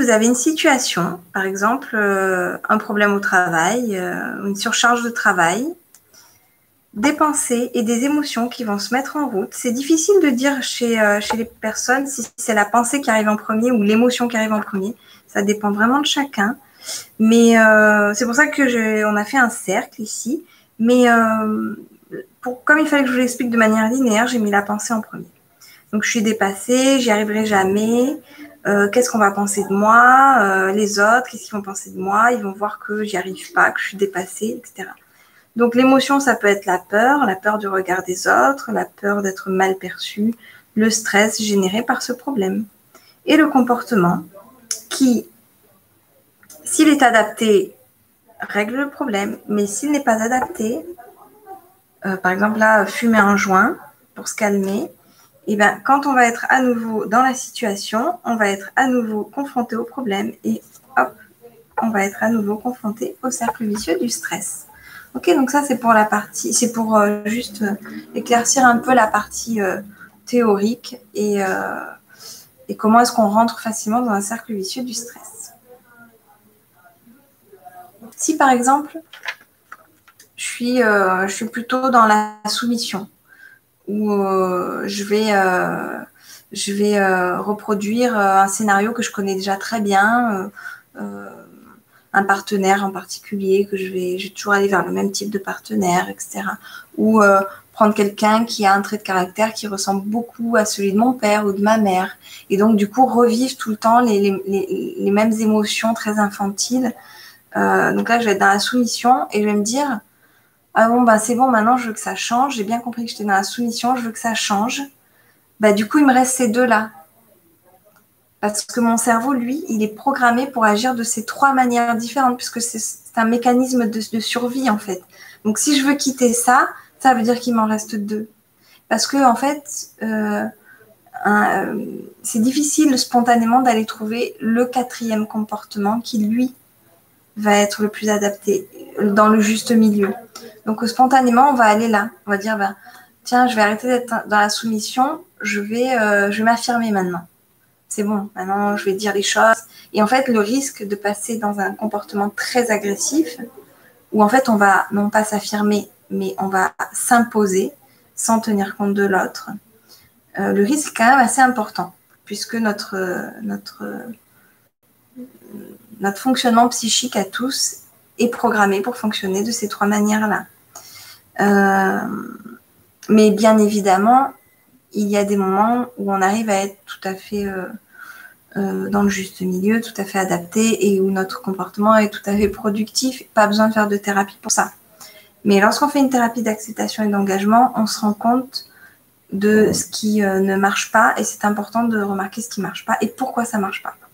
vous avez une situation, par exemple un problème au travail, une surcharge de travail, des pensées et des émotions qui vont se mettre en route. C'est difficile de dire chez les personnes si c'est la pensée qui arrive en premier ou l'émotion qui arrive en premier. Ça dépend vraiment de chacun. Mais c'est pour ça que on a fait un cercle ici. Mais comme il fallait que je vous l'explique de manière linéaire, j'ai mis la pensée en premier. Donc je suis dépassée, j'y arriverai jamais. Qu'est-ce qu'on va penser de moi, les autres, qu'est-ce qu'ils vont penser de moi, ils vont voir que j'y arrive pas, que je suis dépassée, etc. Donc l'émotion, ça peut être la peur du regard des autres, la peur d'être mal perçu, le stress généré par ce problème. Et le comportement qui, s'il est adapté, règle le problème, mais s'il n'est pas adapté, par exemple là, fumer un joint pour se calmer, et bien quand on va être à nouveau dans la situation, on va être à nouveau confronté au problème et hop, on va être à nouveau confronté au cercle vicieux du stress. Ok, donc ça c'est pour la partie, c'est pour juste éclaircir un peu la partie théorique et comment est-ce qu'on rentre facilement dans un cercle vicieux du stress. Si par exemple, je suis plutôt dans la soumission, où je vais reproduire un scénario que je connais déjà très bien, un partenaire en particulier, je vais toujours aller vers le même type de partenaire, etc. Ou prendre quelqu'un qui a un trait de caractère qui ressemble beaucoup à celui de mon père ou de ma mère. Et donc, du coup, revivre tout le temps les mêmes émotions très infantiles. Donc là, je vais être dans la soumission et je vais me dire, ah bon, bah, c'est bon, maintenant, je veux que ça change. J'ai bien compris que j'étais dans la soumission, je veux que ça change. Bah, du coup, il me reste ces deux-là. Parce que mon cerveau, lui, il est programmé pour agir de ces trois manières différentes, puisque c'est un mécanisme de survie, en fait. Donc, si je veux quitter ça, ça veut dire qu'il m'en reste deux. Parce que, en fait, c'est difficile spontanément d'aller trouver le quatrième comportement qui, lui, va être le plus adapté, dans le juste milieu. Donc, spontanément, on va aller là. On va dire, ben, tiens, je vais arrêter d'être dans la soumission, je vais m'affirmer maintenant. C'est bon, maintenant je vais dire les choses. Et en fait, le risque de passer dans un comportement très agressif, où en fait on va non pas s'affirmer, mais on va s'imposer sans tenir compte de l'autre, le risque est quand même assez important, puisque notre fonctionnement psychique à tous est programmé pour fonctionner de ces trois manières-là. Mais bien évidemment, il y a des moments où on arrive à être tout à fait dans le juste milieu, tout à fait adapté et où notre comportement est tout à fait productif. Pas besoin de faire de thérapie pour ça. Mais lorsqu'on fait une thérapie d'acceptation et d'engagement, on se rend compte de ce qui ne marche pas et c'est important de remarquer ce qui ne marche pas et pourquoi ça ne marche pas.